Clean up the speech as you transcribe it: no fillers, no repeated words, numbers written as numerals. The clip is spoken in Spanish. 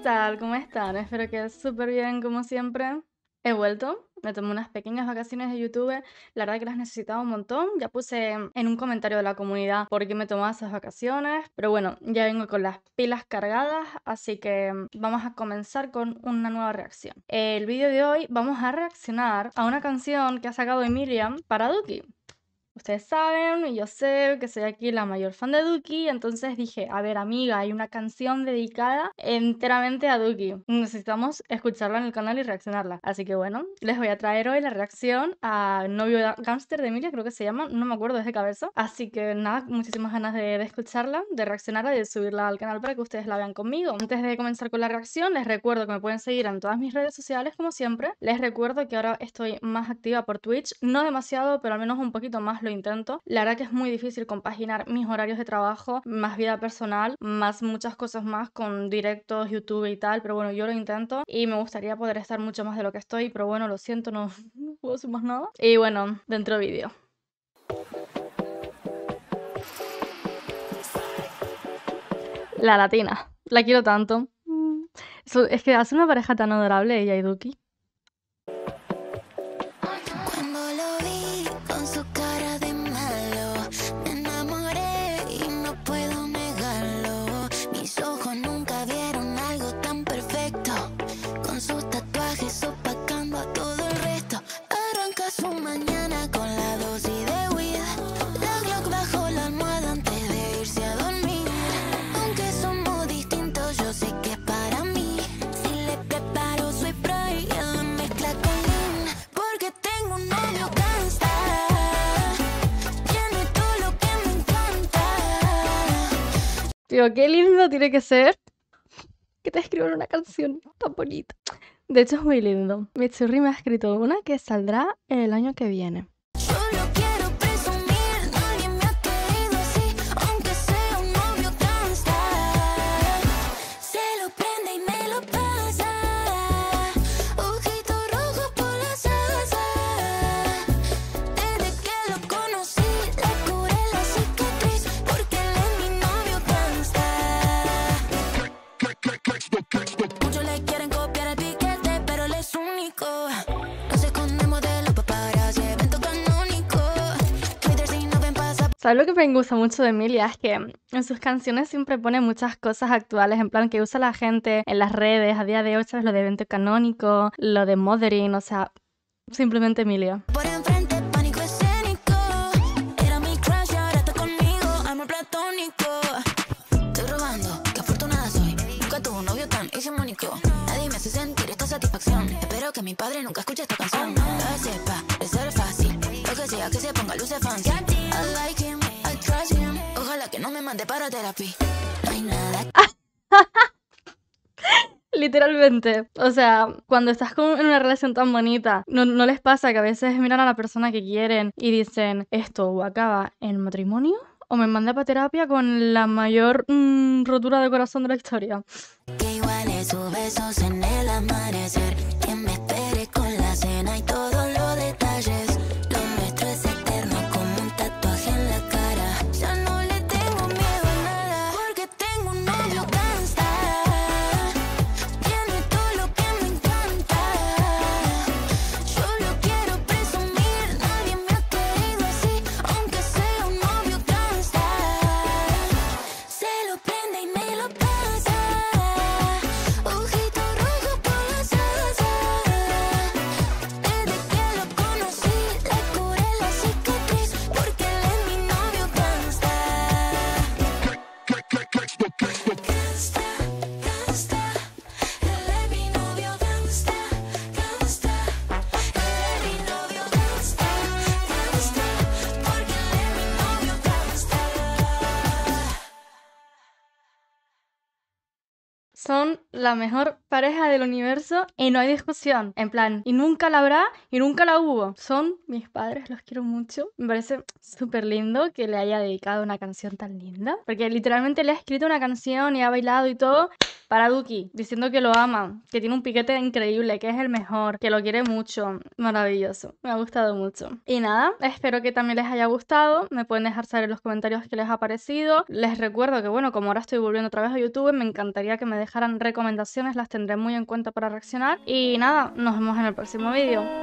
tal? ¿Cómo están? Espero que súper bien, como siempre. He vuelto, me tomé unas pequeñas vacaciones de YouTube, la verdad que las necesitaba un montón. Ya puse en un comentario de la comunidad por qué me tomaba esas vacaciones, pero bueno, ya vengo con las pilas cargadas, así que vamos a comenzar con una nueva reacción. El vídeo de hoy vamos a reaccionar a una canción que ha sacado Emilia para Duki. Ustedes saben, y yo sé que soy aquí la mayor fan de Duki, entonces dije, a ver amiga, hay una canción dedicada enteramente a Duki. Necesitamos escucharla en el canal y reaccionarla. Así que bueno, les voy a traer hoy la reacción a Novio Gangster de Emilia, creo que se llama, no me acuerdo desde cabeza. Así que nada, muchísimas ganas de escucharla, de reaccionarla y de subirla al canal para que ustedes la vean conmigo. Antes de comenzar con la reacción, les recuerdo que me pueden seguir en todas mis redes sociales, como siempre. Les recuerdo que ahora estoy más activa por Twitch, no demasiado, pero al menos un poquito más lo intento. La verdad que es muy difícil compaginar mis horarios de trabajo, más vida personal, más muchas cosas más con directos, YouTube y tal, pero bueno, yo lo intento y me gustaría poder estar mucho más de lo que estoy, pero bueno, lo siento, no, no puedo hacer más nada. Y bueno, dentro vídeo. La latina, la quiero tanto. Es que hace una pareja tan adorable ella y Duki. Cuando lo vi con su cara de malo, me enamoré y no puedo negarlo. Mis ojos nunca vieron algo tan perfecto, con sus tatuajes opacando a todo el resto. Arranca su mañana con la dosis de weed, la Glock bajo la almohada antes de irse a dormir. Aunque somos distintos, yo sé que es para mí. Si le preparo su spray, él lo mezcla con lean, porque tengo un novio gangsta, tiene todo lo que me encanta. Tío, qué lindo tiene que ser que te escriban una canción tan bonita. De hecho, es muy lindo. Mitsuri me ha escrito una que saldrá el año que viene. Yo lo quiero presumir, nadie me ha querido así, aunque sea un novio gangsta. Se lo prende y me lo pasa, ojito rojo por la salsa. Desde que lo conocí, le curé la cicatriz, porque él es mi novio gangsta. Muchos le quieren copiar el piquete, pero él es único. No se esconde modelo paparazzi, evento canónico. Twitter si no ven pasa. ¿Sabes lo que me gusta mucho de Emilia? Es que en sus canciones siempre pone muchas cosas actuales, en plan que usa la gente en las redes a día de hoy, ¿sabes? Lo de evento canónico, lo de mothering, o sea, simplemente Emilia. Por enfrente, pánico escénico. Era mi crush y ahora está conmigo, amor platónico. Estoy robando, qué afortunada soy. Nunca tuve un novio tan hegemónico. Nadie me hace sentir esta satisfacción. Espero que mi padre nunca escuche esta canción. Lo sepa, es ser fácil. Lo que sea que se ponga luces fancy. I like him, I trust him. Ojalá que no me mande para terapia. No hay nada. Literalmente. O sea, cuando estás en una relación tan bonita, ¿no les pasa que a veces miran a la persona que quieren y dicen, esto o acaba en matrimonio o me manda para terapia con la mayor rotura de corazón de la historia? Que igual es sus besos en el amanecer. Que me espere con la cena y todos los detalles. Lo nuestro es eterno como un tatuaje en la cara. Ya no le tengo miedo a nada, porque tengo un novio gangsta. Tiene todo lo que me encanta. Yo lo quiero presumir, nadie me ha querido así, aunque sea un novio gangsta. Se lo prende y me lo pasa, ojito rojo por la salsa. Desde que lo conocí, le curé la cicatriz, porque él es mi novio gangsta. Gangsta, gangsta, él es mi novio gangsta, gangsta. Él es mi novio gangsta, gangsta, porque él es mi novio gangsta. Son la mejor pareja del universo y no hay discusión. En plan, y nunca la habrá y nunca la hubo. Son mis padres, los quiero mucho. Me parece súper lindo que le haya dedicado una canción tan linda. Porque literalmente le ha escrito una canción y ha bailado y todo para Duki, diciendo que lo ama, que tiene un piquete increíble, que es el mejor, que lo quiere mucho. Maravilloso, me ha gustado mucho. Y nada, espero que también les haya gustado. Me pueden dejar saber en los comentarios qué les ha parecido. Les recuerdo que bueno, como ahora estoy volviendo otra vez a YouTube, me encantaría que me dejaran recomendaciones, las tendré muy en cuenta para reaccionar. Y nada, nos vemos en el próximo vídeo.